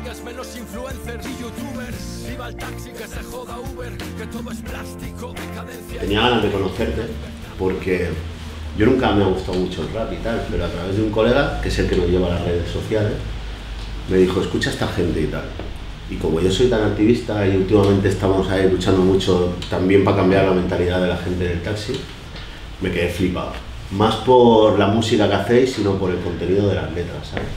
Tengas menos influencers y youtubers. Viva el taxi, que se joda Uber, que todo es plástico, decadencia. Tenía ganas de conocerte porque yo nunca me ha gustado mucho el rap y tal, pero a través de un colega, que es el que nos lleva a las redes sociales, me dijo, escucha a esta gente y tal. Y como yo soy tan activista y últimamente estamos ahí luchando mucho también para cambiar la mentalidad de la gente del taxi, me quedé flipado. Más por la música que hacéis, sino por el contenido de las letras, ¿sabes?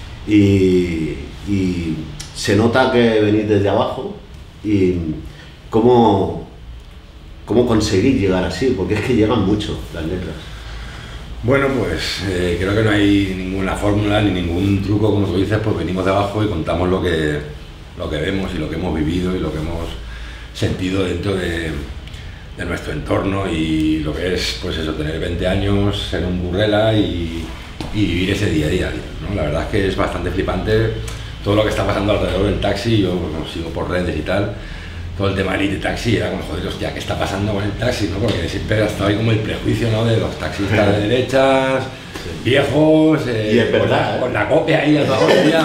Y se nota que venís desde abajo y cómo conseguir llegar así, porque es que llegan mucho las letras. Bueno, pues creo que no hay ninguna fórmula ni ningún truco, como tú dices, pues venimos de abajo y contamos lo que vemos y lo que hemos vivido y lo que hemos sentido dentro de nuestro entorno y lo que es, pues eso, tener 20 años, ser un burrela y vivir ese día a día, ¿no? La verdad es que es bastante flipante todo lo que está pasando alrededor del taxi. Yo pues, sigo por redes y tal, todo el tema Elite Taxi, era como, joder, hostia, ¿qué está pasando con el taxi? ¿No? Porque siempre ha estado ahí como el prejuicio, ¿no?, de los taxistas de derechas, viejos, y es verdad, con la copia ahí a toda hostia,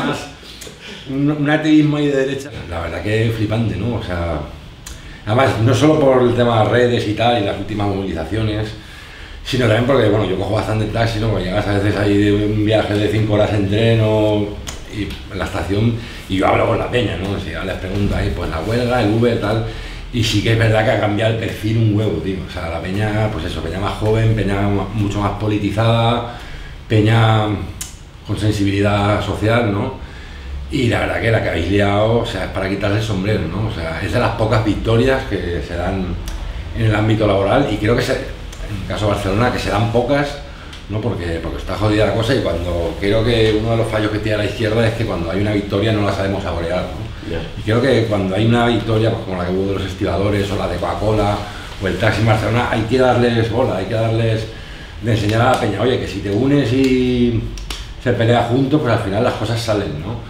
un ateísmo ahí de derecha. La verdad que es flipante, ¿no? O sea, además, no solo por el tema de redes y tal, y las últimas movilizaciones, sino también porque, bueno, yo cojo bastante taxi, ¿no? Porque llegas a veces ahí de un viaje de 5 horas en tren y en la estación, y yo hablo con la peña, ¿no? Si ya les pregunto ahí, pues la huelga, el Uber, tal, y sí que es verdad que ha cambiado el perfil un huevo, tío. O sea, la peña, pues eso, peña más joven, peña mucho más politizada, peña con sensibilidad social, ¿no? Y la verdad que la que habéis liado, o sea, es para quitarse el sombrero, ¿no? O sea, es de las pocas victorias que se dan en el ámbito laboral, y creo que en el caso de Barcelona, que se dan pocas, ¿no? Porque está jodida la cosa, y creo que uno de los fallos que tiene la izquierda es que cuando hay una victoria no la sabemos saborear, ¿no? Yeah. Y creo que cuando hay una victoria, pues como la que hubo de los estibadores, o la de Coca-Cola, o el taxi en Barcelona, hay que darles bola, hay que darles, de enseñar a la peña, oye, que si te unes y se pelea juntos, pues al final las cosas salen, ¿no?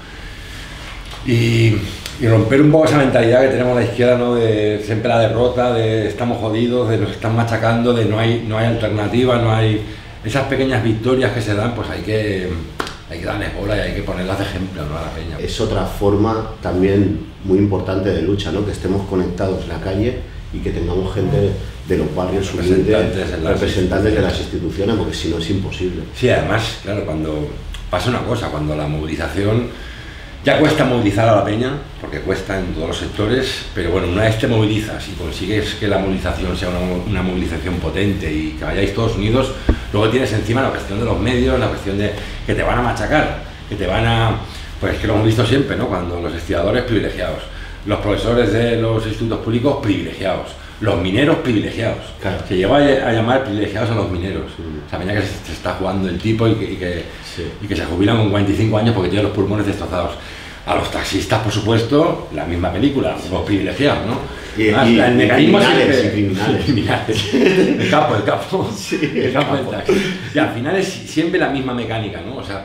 Y romper un poco esa mentalidad que tenemos la izquierda, ¿no?, de siempre la derrota, de estamos jodidos, de nos están machacando, de no hay alternativa, no hay esas pequeñas victorias que se dan, pues hay que darles bola y hay que ponerlas de ejemplo, ¿no?, a la peña. Es otra forma también muy importante de lucha, ¿no? Que estemos conectados en la calle y que tengamos gente de los barrios humildes, representantes de las instituciones, porque si no es imposible. Sí, además, claro, cuando pasa una cosa, cuando la movilización, ya cuesta movilizar a la peña, porque cuesta en todos los sectores, pero bueno, una vez te movilizas y consigues que la movilización sea una movilización potente y que vayáis todos unidos, luego tienes encima la cuestión de los medios, la cuestión de que te van a machacar, que te van a... Pues que lo hemos visto siempre, ¿no? Cuando los estibadores privilegiados, los profesores de los institutos públicos privilegiados, los mineros privilegiados. Claro. Se lleva a llamar privilegiados a los mineros. O sea, que se está jugando el tipo y que se jubilan con 45 años porque tienen los pulmones destrozados. A los taxistas, por supuesto, la misma película, los privilegiados, ¿no? El mecanismo criminales. El capo. Sí, el capo del taxi. Y al final es siempre la misma mecánica, ¿no? O sea,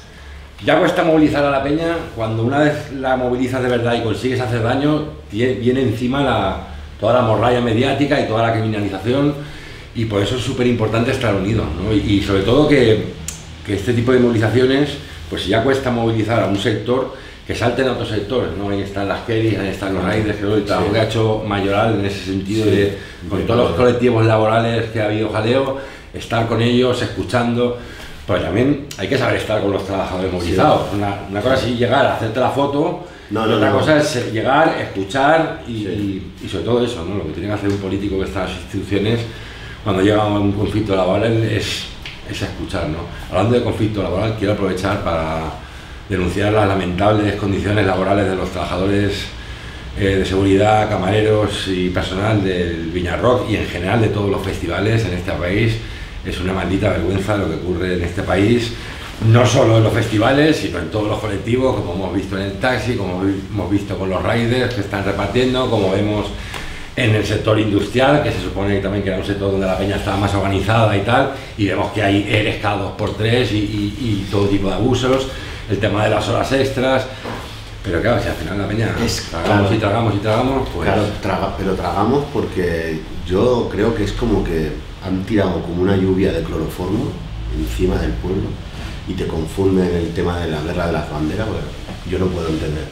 ya cuesta movilizar a la peña, cuando una vez la movilizas de verdad y consigues hacer daño, viene encima toda la morralla mediática y toda la criminalización, y por eso es súper importante estar unidos, ¿no? Y sobre todo que este tipo de movilizaciones, pues si ya cuesta movilizar a un sector, que salten a otros sectores, ¿no? Ahí están las Keris, ahí están los Raiders, que el trabajo que ha hecho Mayoral en ese sentido, con todos los colectivos laborales que ha habido jaleo, estar con ellos, escuchando. Pues también hay que saber estar con los trabajadores movilizados. Una cosa es llegar a hacerte la foto, otra cosa es llegar, escuchar y sobre todo eso, ¿no? Lo que tiene que hacer un político que está en las instituciones cuando llega a un conflicto laboral es escuchar, ¿no? Hablando de conflicto laboral, quiero aprovechar para denunciar las lamentables condiciones laborales de los trabajadores de seguridad, camareros y personal del Viña Rock y en general de todos los festivales en este país. Es una maldita vergüenza lo que ocurre en este país, no solo en los festivales, sino en todos los colectivos, como hemos visto en el taxi, como hemos visto con los riders que están repartiendo, como vemos en el sector industrial, que se supone también que era un sector donde la peña estaba más organizada y tal, y vemos que hay ERES cada 2x3 y todo tipo de abusos, el tema de las horas extras. Pero claro, si al final la peña tragamos y tragamos, pues... Claro, pero tragamos porque yo creo que es como que han tirado como una lluvia de cloroformo encima del pueblo y te confunden el tema de la guerra de las banderas, bueno, yo no puedo entender.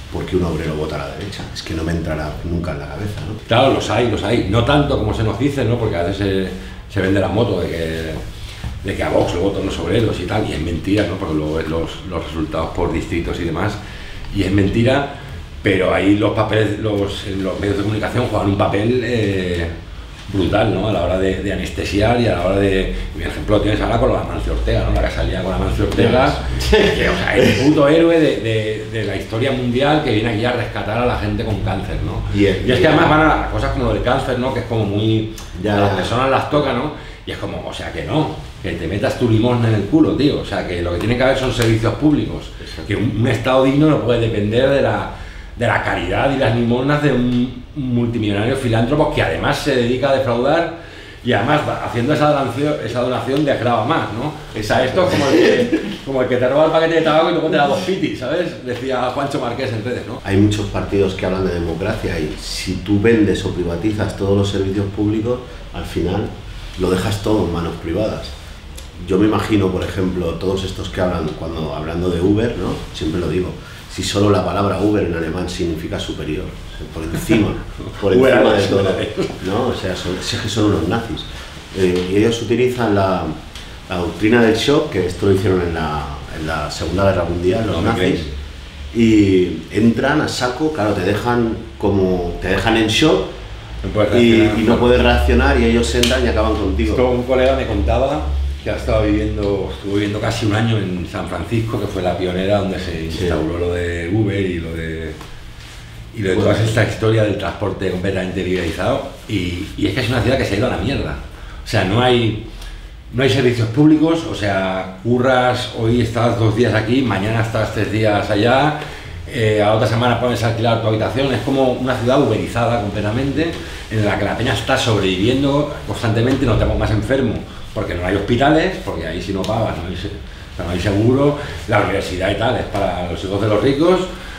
¿por qué un obrero vota a la derecha? Es que no me entrará nunca en la cabeza, ¿no? Claro, los hay. No tanto como se nos dice, ¿no? Porque a veces se vende la moto de que a Vox lo votan los obreros y tal, y es mentira, ¿no? Porque luego ves los resultados por distritos y demás, y es mentira, pero ahí los papeles, los medios de comunicación juegan un papel brutal, ¿no? A la hora de anestesiar y a la hora de... Por ejemplo, tienes ahora con la Amancio Ortega, ¿no? La que salía con Amancio Ortega, que, o sea, el puto héroe de la historia mundial que viene aquí a rescatar a la gente con cáncer, ¿no? Y es que además van a cosas como del cáncer, ¿no? Que es como muy... a las personas las toca, ¿no? Y es como, o sea, que no, que te metas tu limosna en el culo, tío. O sea, que lo que tiene que haber son servicios públicos. Exacto. Que un Estado digno no puede depender de la caridad y las limosnas de un multimillonario filántropo que además se dedica a defraudar y además haciendo esa donación desgrava más, ¿no? O sea, esto es como el que te roba el paquete de tabaco y luego te da 2 pitis, ¿sabes? Decía Juancho Marqués en redes, ¿no? Hay muchos partidos que hablan de democracia y si tú vendes o privatizas todos los servicios públicos, al final lo dejas todo en manos privadas. Yo me imagino, por ejemplo, todos estos que hablan, hablando de Uber, ¿no? Siempre lo digo, si solo la palabra Uber en alemán significa superior, o sea, por encima de todo, ¿no? O sea, es que son unos nazis. Y ellos utilizan la doctrina del shock, que esto lo hicieron en la Segunda Guerra Mundial, los nazis, y entran a saco, claro, te dejan en shock, y no puedes reaccionar y ellos entran y acaban contigo. Esto un colega me contaba que estuvo viviendo casi un año en San Francisco, que fue la pionera donde se instauró lo de Uber y lo de toda esta historia del transporte completamente liberalizado, y es que es una ciudad que se ha ido a la mierda. O sea, no hay servicios públicos, o sea, curras, hoy estás 2 días aquí, mañana estás 3 días allá, a la otra semana puedes alquilar tu habitación. Es como una ciudad uberizada completamente, en la que la peña está sobreviviendo constantemente, no te pongas enfermo, porque no hay hospitales, porque ahí si no pagas no hay seguro, la universidad y tal es para los hijos de los ricos,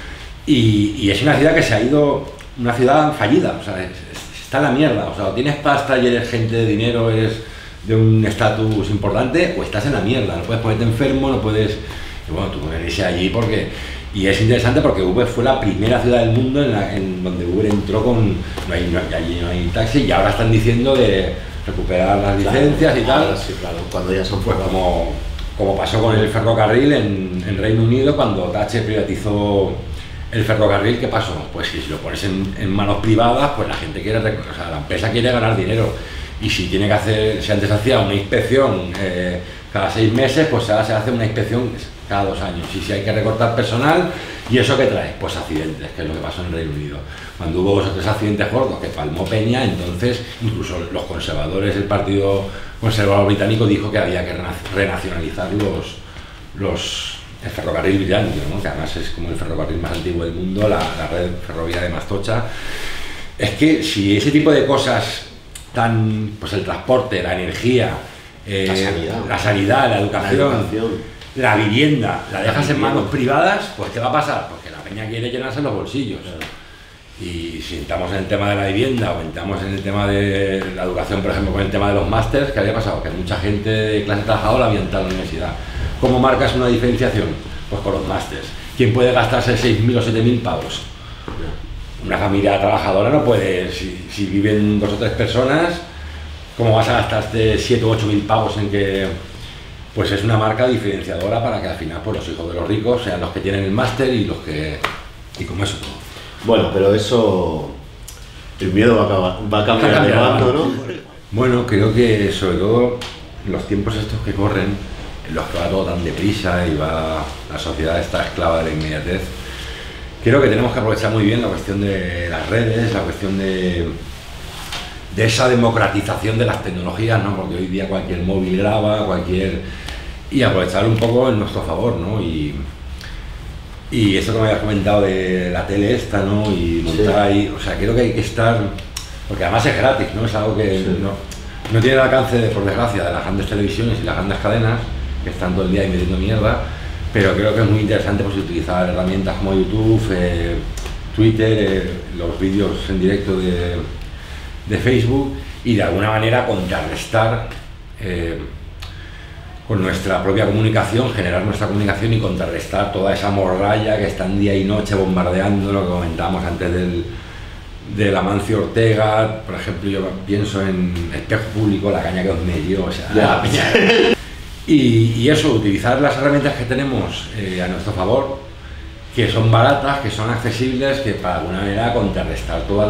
y es una ciudad que se ha ido, una ciudad fallida, o sea, está en la mierda, o sea, o tienes pasta y eres gente de dinero, eres de un estatus importante, o estás en la mierda, no puedes ponerte enfermo, no puedes, y bueno, tú puedes irse allí porque... Y es interesante porque Uber fue la primera ciudad del mundo en donde Uber entró con... allí no hay taxi, y ahora están diciendo de recuperar las licencias y tal. Sí, claro, cuando ya son pues como pasó con el ferrocarril en Reino Unido, cuando Thatcher privatizó el ferrocarril, ¿qué pasó? Pues si lo pones en manos privadas, pues la gente quiere... O sea, la empresa quiere ganar dinero. Y si tiene que hacer... Si antes hacía una inspección cada 6 meses, pues ahora se hace una inspección cada 2 años. Y si hay que recortar personal, ¿y eso qué trae? Pues accidentes, que es lo que pasó en Reino Unido. Cuando hubo 2 o 3 accidentes gordos que palmó Peña, entonces incluso los conservadores, el Partido Conservador Británico dijo que había que renacionalizar el ferrocarril británico, ¿no? Que además es como el ferrocarril más antiguo del mundo, la red ferroviaria de Mastocha. Es que si ese tipo de cosas pues el transporte, la energía, la sanidad, la educación, la vivienda, la dejas en manos privadas, pues ¿qué va a pasar? Porque la peña quiere llenarse los bolsillos. Y si entramos en el tema de la vivienda o entramos en el tema de la educación, por ejemplo, con el tema de los másters, ¿qué había pasado? Que mucha gente de clase trabajadora había entrado a la universidad. ¿Cómo marcas una diferenciación? Pues con los másters. ¿Quién puede gastarse 6.000 o 7.000 pavos? Una familia trabajadora no puede, si viven 2 o 3 personas, ¿cómo vas a gastarte 7 o 8.000 pavos en que... Pues es una marca diferenciadora para que al final pues, los hijos de los ricos sean los que tienen el máster y los que... y como eso todo. Bueno, pero eso... el miedo va a cambiar de bando, ¿no? Bueno, creo que sobre todo en los tiempos estos que corren, en los que va todo tan deprisa y la sociedad está esclava de la inmediatez, creo que tenemos que aprovechar muy bien la cuestión de las redes, la cuestión de esa democratización de las tecnologías, ¿no? Porque hoy día cualquier móvil graba, y aprovechar un poco en nuestro favor, ¿no? Y eso que me habías comentado de la tele esta, ¿no? Y montar ahí, o sea, creo que hay que estar, porque además es gratis, ¿no? Es algo que no tiene el alcance, por desgracia, de las grandes televisiones y las grandes cadenas, que están todo el día ahí metiendo mierda, pero creo que es muy interesante pues, utilizar herramientas como YouTube, Twitter, los vídeos en directo de Facebook, y de alguna manera contrarrestar con nuestra propia comunicación, generar nuestra comunicación y contrarrestar toda esa morralla que están día y noche bombardeando, lo que comentábamos antes del Amancio Ortega. Por ejemplo, yo pienso en Espejo Público, la caña que os metió, o sea, la piña. Y eso, utilizar las herramientas que tenemos a nuestro favor, que son baratas, que son accesibles, que para alguna manera contrarrestar toda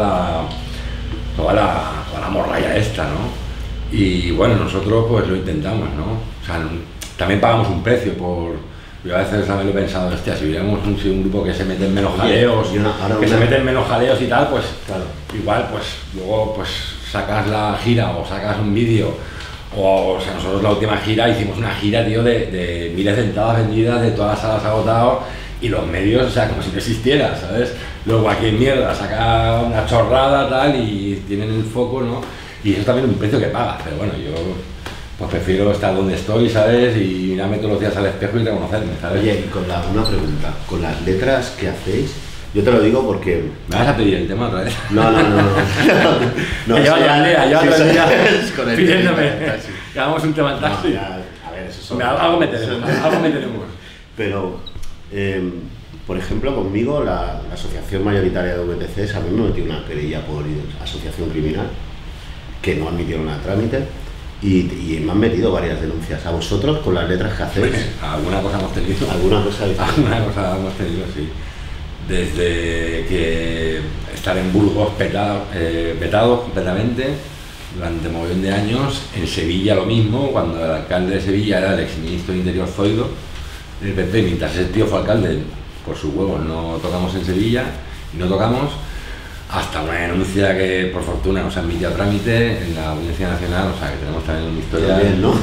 la morralla esta, ¿no? Y bueno, nosotros pues lo intentamos, ¿no? O sea, también pagamos un precio por... Yo a veces también lo he pensado, hostia, si hubiéramos un grupo que se mete en menos jaleos, se mete en menos jaleos y tal, pues claro, igual pues luego pues sacas la gira o sacas un vídeo, o sea, nosotros la última gira hicimos una gira, tío, de miles de entradas vendidas, de todas las salas agotadas, y los medios, o sea, como si no existiera, ¿sabes? Luego cualquier mierda saca una chorrada, tal, y tienen el foco, ¿no? Y eso también es un precio que pagas, pero bueno, yo pues prefiero estar donde estoy, ¿sabes? Y mirarme todos los días al espejo y reconocerme, ¿sabes? Oye, y una pregunta, con las letras que hacéis, yo te lo digo porque... ¿Me vas a pedir el tema otra vez? No. No, lleva todo el día pidiéndome sí. que hagamos un tema en taxi. No, a ver, eso son... Algo meteremos. Pero, por ejemplo, conmigo, la Asociación Mayoritaria de VTCs a mí me metió una querella por asociación criminal, que no admitieron a trámite, y me han metido varias denuncias. ¿A vosotros, con las letras que hacéis? Pues, alguna cosa hemos tenido. ¿Alguna cosa hemos tenido, sí. Desde que estar en Burgos vetado completamente durante un montón de años, en Sevilla lo mismo, cuando el alcalde de Sevilla era el exministro de Interior Zoido, el PP, mientras ese tío fue alcalde, por sus huevos no tocamos en Sevilla, y no tocamos, hasta una denuncia que por fortuna nos ha admitido a trámite en la Audiencia Nacional, o sea que tenemos también una historia, bien, ¿no?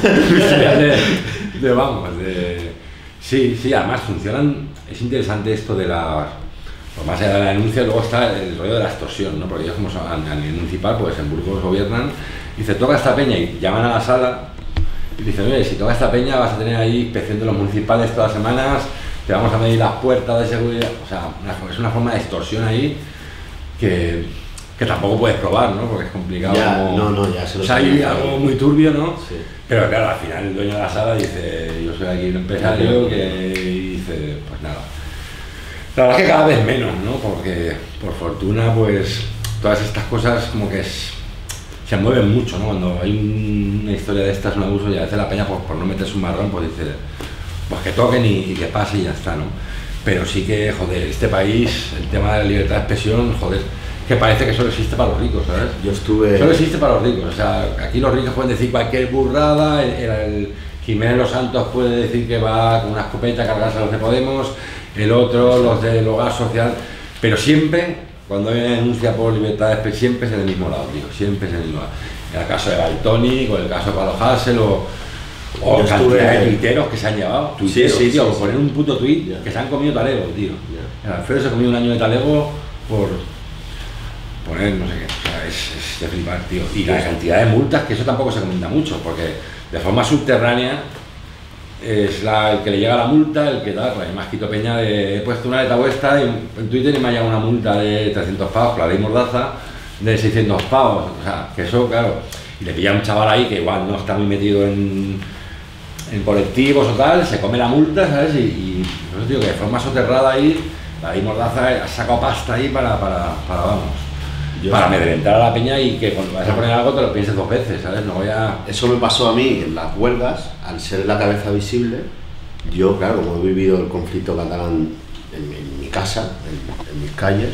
Sí, además funcionan, es interesante esto de la, por más allá de la denuncia, luego está el rollo de la extorsión, ¿no? Porque ellos como son a nivel municipal, pues en Burgos gobiernan, dice toca esta peña y llaman a la sala y dicen, oye, si toca esta peña vas a tener ahí inspección de los municipales todas las semanas, te vamos a medir las puertas de seguridad, o sea, es una forma de extorsión ahí que tampoco puedes probar, ¿no? Porque es complicado. Ya, como... ya se lo o sea, hay algo muy turbio, ¿no? Sí. Pero claro, al final el dueño de la sala dice, yo soy aquí un empresario que dice, pues nada. La verdad es que cada vez menos, ¿no? Porque por fortuna, pues todas estas cosas como que se mueven mucho, ¿no? Cuando hay una historia de estas, un abuso, y a veces la peña, pues, por no meterse un marrón, pues dice, pues que toquen y que pase y ya está, ¿no? Pero sí que, joder, este país, el tema de la libertad de expresión, joder, que parece que solo existe para los ricos, ¿sabes? Solo existe para los ricos, o sea, aquí los ricos pueden decir cualquier burrada, el Jiménez Los Santos puede decir que va con una escopeta a cargarse a los de Podemos, el otro, los del hogar social, pero siempre, cuando hay una denuncia por libertad de expresión, siempre es en el mismo lado, tío, siempre es en el mismo lado. En el caso de Baltonic, o el caso de Palo Hassel, o cantidad de tuiteros que se han llevado, tío, por poner un puto tuit que se han comido talego, tío. El Alfredo se ha comido un año de talego por poner no sé qué, o sea, es de flipar, tío. Y la cantidad de multas, que eso tampoco se comenta mucho, porque de forma subterránea es el que le llega la multa, el que da, pues más Quito Peña he puesto una letra vuestra en Twitter y me ha llegado una multa de 300 pavos, con la ley Mordaza, de 600 pavos, o sea, que eso, claro, y le pilla a un chaval ahí que igual no está muy metido en colectivos o tal, se come la multa, ¿sabes? Y no digo que de forma soterrada ahí, la ley Mordaza ha sacado pasta ahí para amedrentar a la peña y que cuando vayas a poner algo te lo pienses dos veces, ¿sabes? No voy a... Eso me pasó a mí en las huelgas, al ser la cabeza visible. Yo, claro, como he vivido el conflicto catalán en mi casa, en mis calles,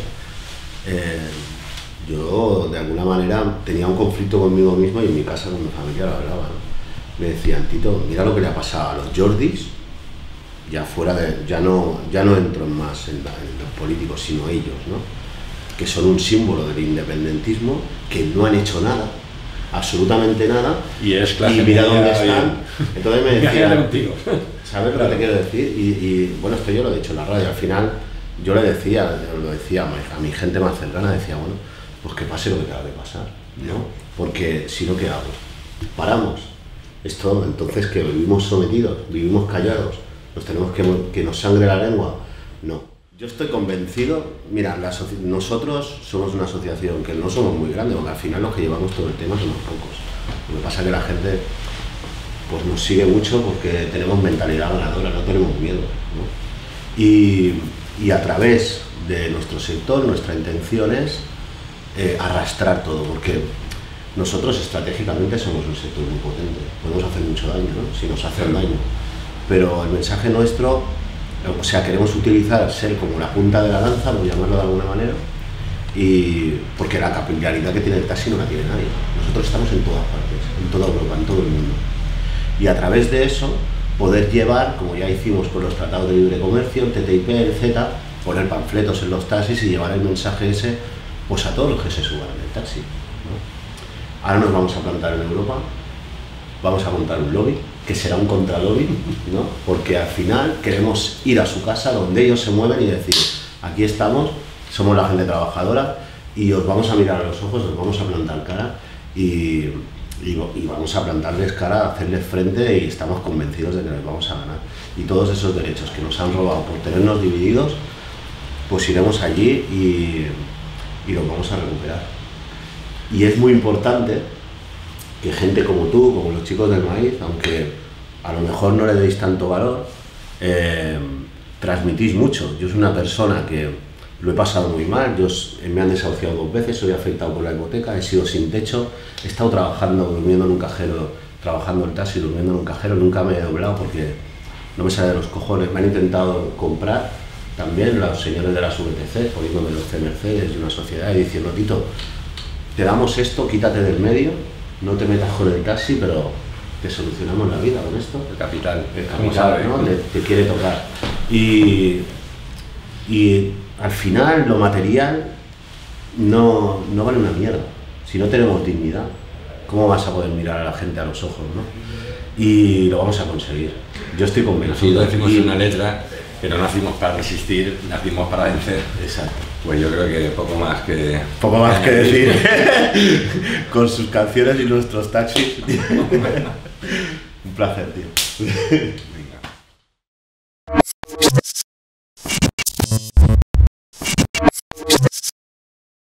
yo de alguna manera tenía un conflicto conmigo mismo y en mi casa con mi familia lo hablaba, ¿no? Me decían, Tito, mira lo que le ha pasado a los Jordis, ya fuera de, ya no entro más en los políticos, sino ellos, ¿no? Que son un símbolo del independentismo, que no han hecho nada, absolutamente nada, y mira dónde están. Entonces me decían, ¿sabes lo que te quiero decir? Y bueno, esto yo lo he dicho en la radio, al final yo lo decía a mi gente más cercana, decía, bueno, pues que pase lo que tenga que pasar, ¿no? Porque si no, ¿qué hago? Paramos. Esto, entonces, que vivimos sometidos, vivimos callados, nos tenemos que nos sangre la lengua. No. Yo estoy convencido, mira, nosotros somos una asociación que no somos muy grande, porque al final los que llevamos todo el tema somos pocos. Lo que pasa es que la gente pues nos sigue mucho porque tenemos mentalidad ganadora, no tenemos miedo, ¿no? Y a través de nuestro sector, nuestra intención es arrastrar todo, porque nosotros estratégicamente somos un sector muy potente, podemos hacer mucho daño, ¿no? Si nos hacen daño, pero el mensaje nuestro, o sea, queremos utilizar, ser como la punta de la lanza, por llamarlo de alguna manera, y porque la capilaridad que tiene el taxi no la tiene nadie. Nosotros estamos en todas partes, en toda Europa, en todo el mundo, y a través de eso poder llevar, como ya hicimos con los tratados de libre comercio, el TTIP, el CETA, poner panfletos en los taxis y llevar el mensaje ese pues a todos los que se suban en el taxi, ¿no? Ahora nos vamos a plantar en Europa, vamos a montar un lobby, que será un contralobby, ¿no? Porque al final queremos ir a su casa donde ellos se mueven y decir, aquí estamos, somos la gente trabajadora y os vamos a mirar a los ojos, os vamos a plantar cara y vamos a plantarles cara, hacerles frente y estamos convencidos de que les vamos a ganar. Y todos esos derechos que nos han robado por tenernos divididos, pues iremos allí y los vamos a recuperar. Y es muy importante que gente como tú, como los chicos del maíz, aunque a lo mejor no le deis tanto valor, transmitís mucho. Yo soy una persona que lo he pasado muy mal, me han desahuciado 2 veces, soy afectado por la hipoteca, he sido sin techo, he estado trabajando, durmiendo en un cajero, trabajando en taxi, durmiendo en un cajero, nunca me he doblado porque no me sale de los cojones. Me han intentado comprar también los señores de las VTC, poniéndome los C-Mercedes y una sociedad y diciendo, Tito, te damos esto, quítate del medio, no te metas con el taxi, pero te solucionamos la vida con esto. El capital, ¿no? Te quiere tocar. Y al final lo material no vale una mierda. Si no tenemos dignidad, ¿cómo vas a poder mirar a la gente a los ojos, ¿no? Y lo vamos a conseguir. Yo estoy convencido. Nosotros decimos en una letra que no nacimos para resistir, nacimos para vencer. Exacto. Pues yo creo que poco más que decir con sus canciones y nuestros taxis. Un placer, tío.